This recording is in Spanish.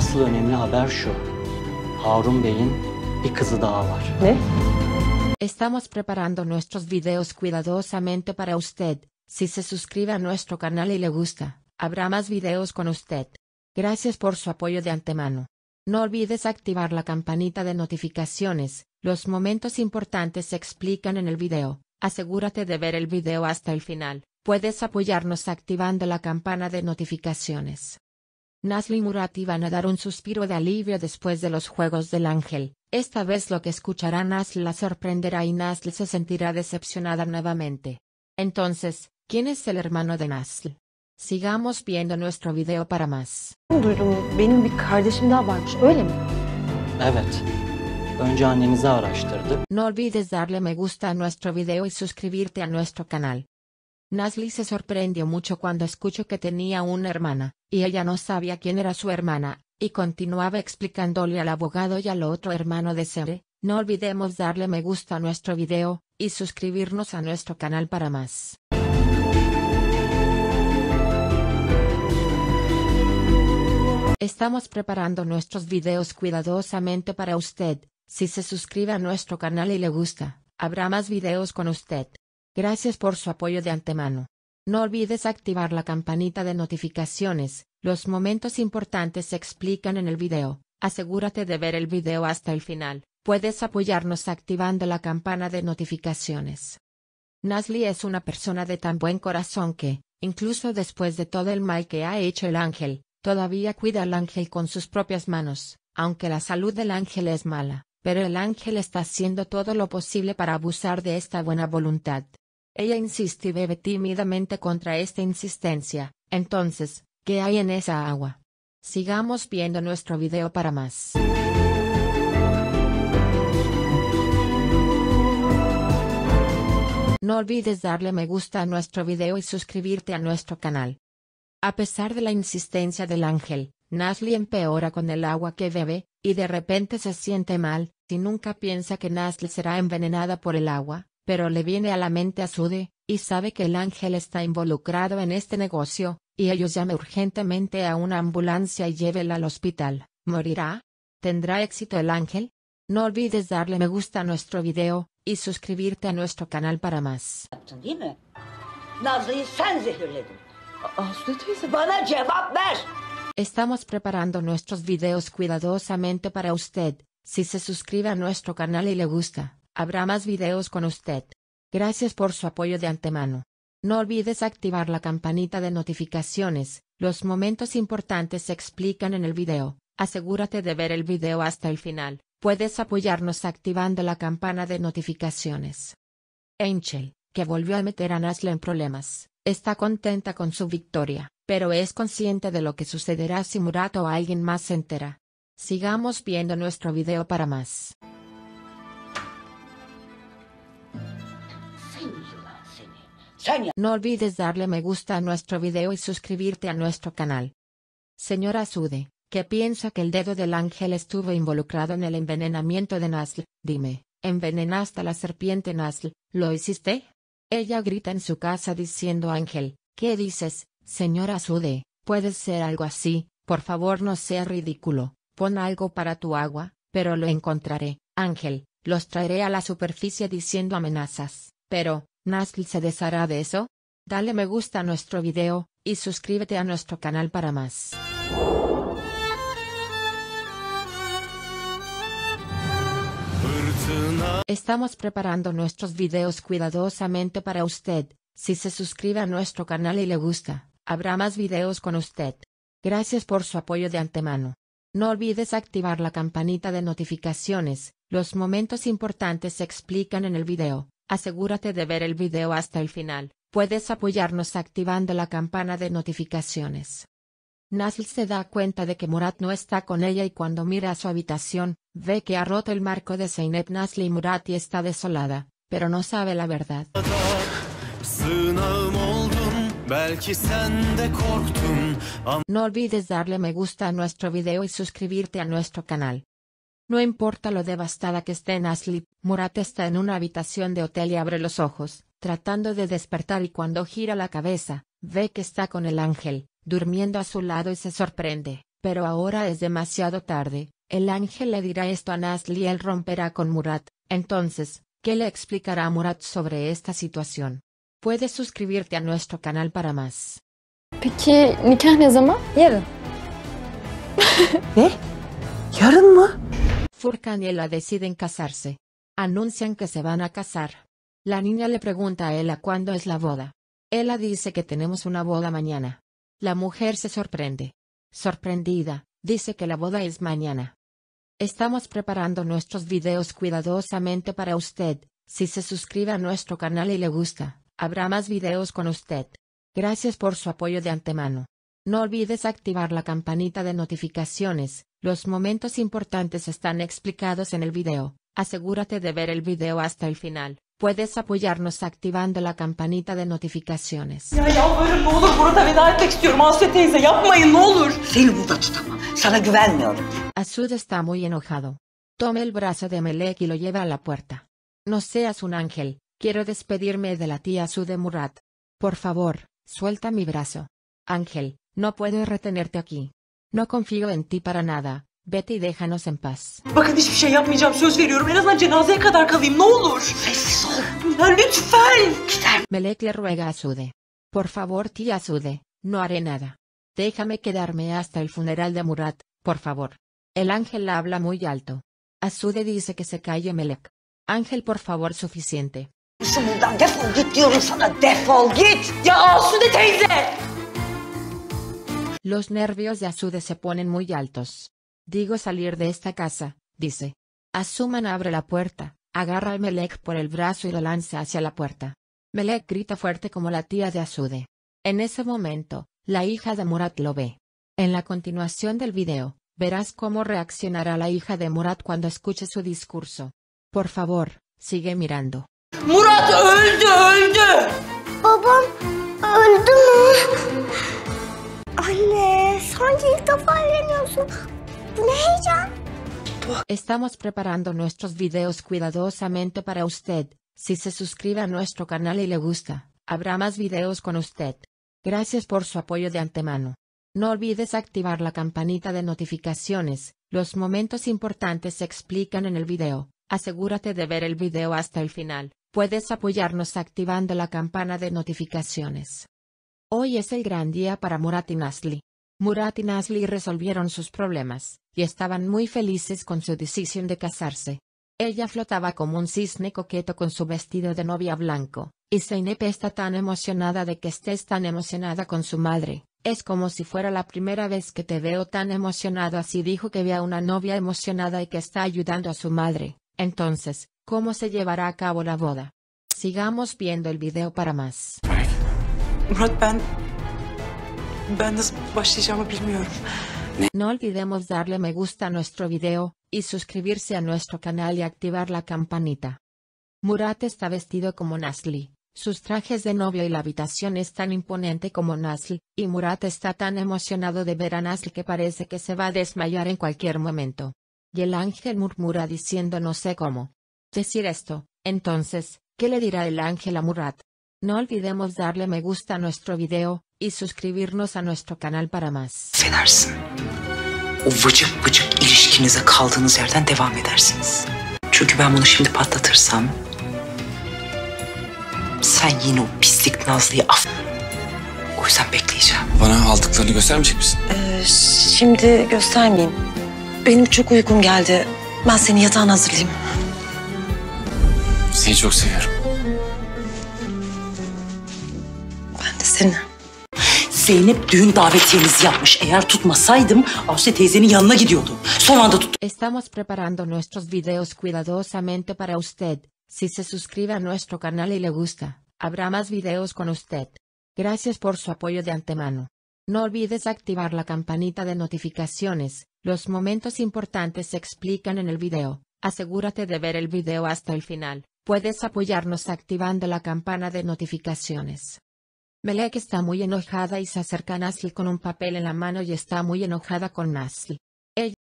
Asıl önemli haber şu. Harun Bey'in bir kızı daha var. Ne? Estamos preparando nuestros videos cuidadosamente para usted. Si se suscribe a nuestro canal y le gusta, habrá más videos con usted. Gracias por su apoyo de antemano. No olvides activar la campanita de notificaciones. Los momentos importantes se explican en el video. Asegúrate de ver el video hasta el final. Puedes apoyarnos activando la campana de notificaciones. Nazlı y Murat iban a dar un suspiro de alivio después de los Juegos del Ángel. Esta vez lo que escuchará Nazlı la sorprenderá y Nazlı se sentirá decepcionada nuevamente. Entonces, ¿quién es el hermano de Nazlı? Sigamos viendo nuestro video para más. Duydum, benim bir kardeşim daha varmış, öyle mi? Evet. Önce annenizi araştırdı. No olvides darle me gusta a nuestro video y suscribirte a nuestro canal. Nazlı se sorprendió mucho cuando escuchó que tenía una hermana, y ella no sabía quién era su hermana, y continuaba explicándole al abogado y al otro hermano de Semre. No olvidemos darle me gusta a nuestro video, y suscribirnos a nuestro canal para más. Estamos preparando nuestros videos cuidadosamente para usted. Si se suscribe a nuestro canal y le gusta, habrá más videos con usted. Gracias por su apoyo de antemano. No olvides activar la campanita de notificaciones. Los momentos importantes se explican en el video. Asegúrate de ver el video hasta el final. Puedes apoyarnos activando la campana de notificaciones. Nazlı es una persona de tan buen corazón que, incluso después de todo el mal que ha hecho el ángel, todavía cuida al ángel con sus propias manos, aunque la salud del ángel es mala, pero el ángel está haciendo todo lo posible para abusar de esta buena voluntad. Ella insiste y bebe tímidamente contra esta insistencia. Entonces, ¿qué hay en esa agua? Sigamos viendo nuestro video para más. No olvides darle me gusta a nuestro video y suscribirte a nuestro canal. A pesar de la insistencia del ángel, Nazlı empeora con el agua que bebe, y de repente se siente mal, y nunca piensa que Nazlı será envenenada por el agua, pero le viene a la mente a Sude, y sabe que el ángel está involucrado en este negocio, y ellos llame urgentemente a una ambulancia y llévela al hospital. ¿Morirá? ¿Tendrá éxito el ángel? No olvides darle me gusta a nuestro video, y suscribirte a nuestro canal para más. Yaptın değil mi? Nazlı'yı sen zehirledin. Asude teyze, Bana cevap ver. Estamos preparando nuestros videos cuidadosamente para usted. Si se suscribe a nuestro canal y le gusta, habrá más videos con usted. Gracias por su apoyo de antemano. No olvides activar la campanita de notificaciones. Los momentos importantes se explican en el video. Asegúrate de ver el video hasta el final. Puedes apoyarnos activando la campana de notificaciones. Angel, que volvió a meter a Nazlı en problemas, está contenta con su victoria, pero es consciente de lo que sucederá si Murat o alguien más se entera. Sigamos viendo nuestro video para más. Seni yılan seni. Sen ya. No olvides darle me gusta a nuestro video y suscribirte a nuestro canal. Señora Sude, que piensa que el dedo del ángel estuvo involucrado en el envenenamiento de Nazlı. Dime, ¿envenenaste a la serpiente Nazlı? ¿Lo hiciste? Ella grita en su casa diciendo Ángel, ¿qué dices, señora Sude? Puede ser algo así, por favor no sea ridículo, pon algo para tu agua, pero lo encontraré, Ángel, los traeré a la superficie diciendo amenazas, pero, ¿Nazlı se deshará de eso? Dale me gusta a nuestro video, y suscríbete a nuestro canal para más. Estamos preparando nuestros videos cuidadosamente para usted. Si se suscribe a nuestro canal y le gusta, habrá más videos con usted. Gracias por su apoyo de antemano. No olvides activar la campanita de notificaciones. Los momentos importantes se explican en el video. Asegúrate de ver el video hasta el final. Puedes apoyarnos activando la campana de notificaciones. Nazlı se da cuenta de que Murat no está con ella y cuando mira a su habitación, ve que ha roto el marco de Zeynep Nazlı y Murat y está desolada, pero no sabe la verdad. No olvides darle me gusta a nuestro video y suscribirte a nuestro canal. No importa lo devastada que esté Nazlı, Murat está en una habitación de hotel y abre los ojos, tratando de despertar y cuando gira la cabeza, ve que está con el ángel, durmiendo a su lado y se sorprende, Pero ahora es demasiado tarde, el ángel le dirá esto a Nazli y él romperá con Murat. Entonces, ¿qué le explicará a Murat sobre esta situación? Puedes suscribirte a nuestro canal para más. Peki nikah ne zaman? Yarın. Ne? Yarın mı? Furkan y Ela deciden casarse. Anuncian que se van a casar. La niña le pregunta a Ela cuándo es la boda. Ela dice que tenemos una boda mañana. La mujer se sorprende. Sorprendida, dice que la boda es mañana. Estamos preparando nuestros videos cuidadosamente para usted. Si se suscribe a nuestro canal y le gusta, habrá más videos con usted. Gracias por su apoyo de antemano. No olvides activar la campanita de notificaciones. Los momentos importantes están explicados en el video. Asegúrate de ver el video hasta el final. Puedes apoyarnos activando la campanita de notificaciones. Ya yalvarırım ne olur Murat'a veda etmek istiyorum Asya teyze yapmayın ne olur. Seni burada tutamam. Sana güvenmiyorum. Asud está muy enojado. Toma el brazo de Melek y lo lleva a la puerta. No seas un ángel, quiero despedirme de la tía Asud de Murat. Por favor, suelta mi brazo. Ángel, no puedo retenerte aquí. No confío en ti para nada, vete y déjanos en paz. Bakın hiçbir şey yapmayacağım söz veriyorum en azından cenazeye kadar kalayım ne olur. Sessiz ol. Ya lütfen. Gider. Melek le ruega a Asude. Por favor tía Asude, no haré nada. Déjame quedarme hasta el funeral de Murat, por favor. El ángel habla muy alto. Asude dice que se calle Melek. Ángel por favor suficiente. Buradan defol git diyorum sana defol git. Ya Asude teyze. Los nervios de Asude se ponen muy altos. Digo salir de esta casa, dice. Asuman abre la puerta, agarra a Melek por el brazo y lo lanza hacia la puerta. Melek grita fuerte como la tía de Asude. En ese momento, la hija de Murat lo ve. En la continuación del video, verás cómo reaccionará la hija de Murat cuando escuche su discurso. Por favor, sigue mirando. Murat öldü. Babam öldü mü? Anne, sanki ilk defa evleniyorsun. Bu ne heyecan? Estamos preparando nuestros videos cuidadosamente para usted. Si se suscribe a nuestro canal y le gusta, habrá más videos con usted. Gracias por su apoyo de antemano. No olvides activar la campanita de notificaciones. Los momentos importantes se explican en el video. Asegúrate de ver el video hasta el final. Puedes apoyarnos activando la campana de notificaciones. Hoy es el gran día para Murat y Nazli. Murat y Nazli resolvieron sus problemas, y estaban muy felices con su decisión de casarse. Ella flotaba como un cisne coqueto con su vestido de novia blanco, y Zeynep está tan emocionada de que estés tan emocionada con su madre. Es como si fuera la primera vez que te veo tan emocionado así dijo que ve a una novia emocionada y que está ayudando a su madre. Entonces, ¿cómo se llevará a cabo la boda? Sigamos viendo el video para más. Murat ben nasıl başlayacağımı bilmiyorum. No olvidemos darle me gusta a nuestro video, y suscribirse a nuestro canal y activar la campanita. Murat está vestido como Nazli, sus trajes de novio y la habitación es tan imponente como Nazli, y Murat está tan emocionado de ver a Nazli que parece que se va a desmayar en cualquier momento. Y el ángel murmura diciendo no sé cómo decir esto. Entonces, ¿qué le dirá el ángel a Murat? No olvidemos darle me gusta a nuestro video, y suscribirnos a nuestro canal para más. Affedersin. O vıcık vıcık ilişkinize kaldığınız yerden devam edersiniz. Çünkü ben bunu şimdi patlatırsam sen yine o pislik Nazlı'yı O yüzden bekleyeceğim. Bana aldıklarını göstermeyecek misin? Şimdi göstermeyeyim. Benim çok uykum geldi. Ben seni yatağına hazırlayayım. Seni çok seviyorum. Ben de seni. Zeynep düğün davetiyenizi yapmış. Eğer tutmasaydım Asya teyzenin yanına gidiyordu. Son anda tut. Estamos preparando nuestros videos cuidadosamente para usted. Si se suscribe a nuestro canal y le gusta, habrá más videos con usted. Gracias por su apoyo de antemano. No olvides activar la campanita de notificaciones. Los momentos importantes se explican en el video. Asegúrate de ver el video hasta el final. Puedes apoyarnos activando la campana de notificaciones. Melek está muy enojada y se acerca a Nazli con un papel en la mano y está muy enojada con Nazli.